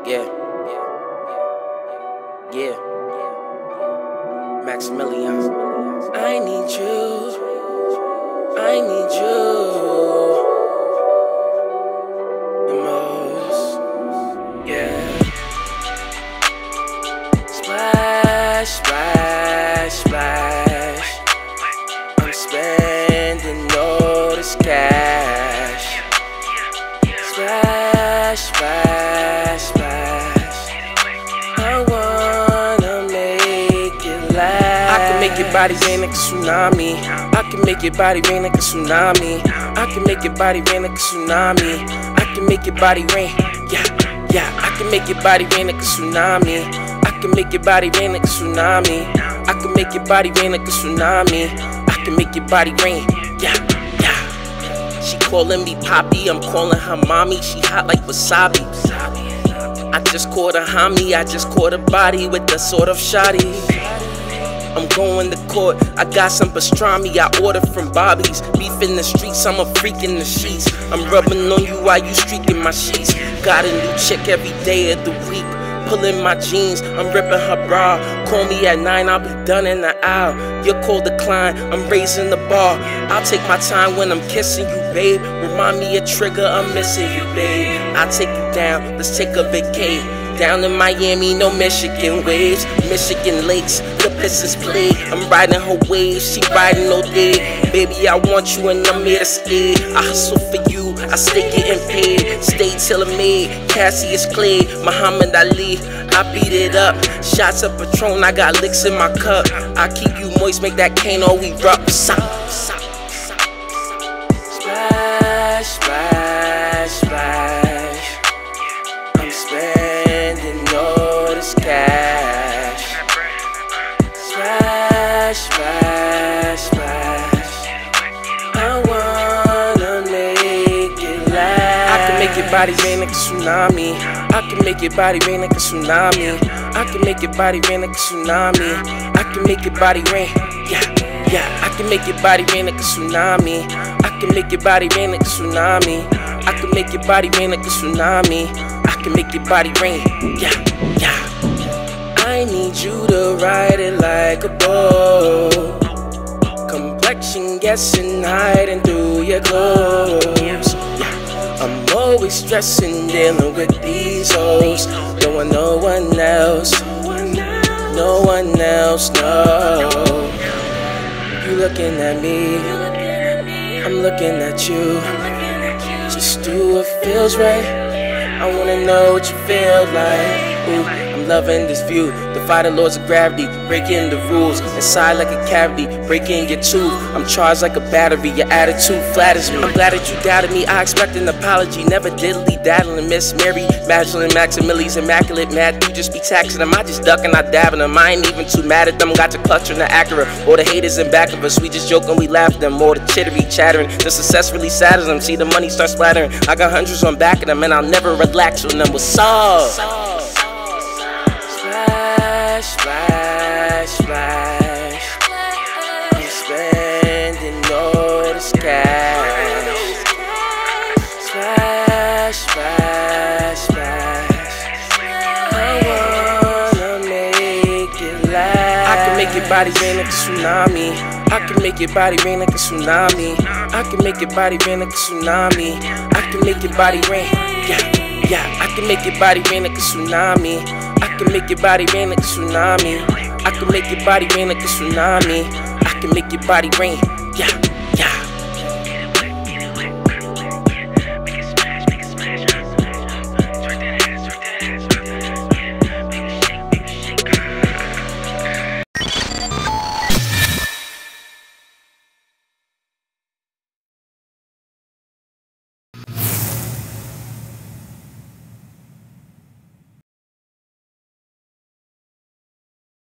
Yeah. Yeah. Maximilian. I need you. I need you. The most. Yeah. Splash, splash, splash. I'm spending all this cash. Splash, splash, splash. I wanna make it last. I can make your body rain like a tsunami. I can make your body rain like a tsunami. I can make your body rain like a tsunami. I can make your body rain. Yeah, yeah. I can make your body rain like a tsunami. I can make your body rain like a tsunami. I can make your body rain like a tsunami. I can make your body rain. Yeah, yeah. She calling me Poppy, I'm calling her mommy. She hot like wasabi. I just caught a homie, I just caught a body with the sort of shotty. I'm going to court, I got some pastrami I ordered from Bobby's. Beef in the streets, I'm a freak in the sheets. I'm rubbing on you while you streaking my sheets. Got a new chick every day of the week. Pulling my jeans, I'm ripping her bra. Call me at 9, I'll be done in the hour. Your call decline, I'm raising the bar. I'll take my time when I'm kissing you, babe. Remind me a trigger, I'm missing you, babe. I'll take you down, let's take a vacay. Down in Miami, no Michigan waves. Michigan lakes, the Pistons play. I'm riding her waves, she riding all day. Baby, I want you and I'm here to stay. I hustle for you, I stay getting paid. Stay till I'm made, Cassius Clay, Muhammad Ali. I beat it up, shots of Patron, I got licks in my cup. I keep you moist, make that cane all erupt. Splash, splash, splash. I'm spending all this cash. Splash, splash, splash. I wanna make it last. I can make your body rain like a tsunami. I can make your body rain like a tsunami. I can make your body rain like a tsunami. I can make your body rain. Yeah, yeah. I can make your body rain like a tsunami. I can make your body rain like a tsunami. I can make your body rain like a tsunami. I can make your body rain. Yeah, yeah. I need you to ride it like a boat. Complexion guessing, hiding through your clothes. Yeah. I'm always stressing, dealing with these hoes. No one else. No one else, no. You looking at me, I'm looking at you. Just do what feels right. I wanna know what you feel like. Ooh, I'm loving this view. Defy the laws of gravity, breaking the rules. Inside like a cavity, breaking your tooth. I'm charged like a battery, your attitude flatters me. I'm glad that you doubted me, I expect an apology. Never diddly daddling, Miss Mary Magdalene, Maximilian's immaculate. Mad, you just be taxing them. I just duck and I dab in them. I ain't even too mad at them. Got the clutch on the Acura. All the haters in back of us, we just joking, we laugh at them. All the chittery chattering, the success really saddens them. See the money start splattering. I got hundreds on back of them, and I'll never relax on them. What's up? Splash, splash, splash. I'm spending all this cash. Splash, splash, splash. I wanna make it last. I can make your body rain like a tsunami. I can make your body rain like a tsunami. I can make your body rain like a tsunami. I can make your body rain. Yeah, yeah. I can make your body rain like a tsunami. I can make your body rain like a tsunami. I can make your body rain like a tsunami. I can make your body rain. Yeah, yeah.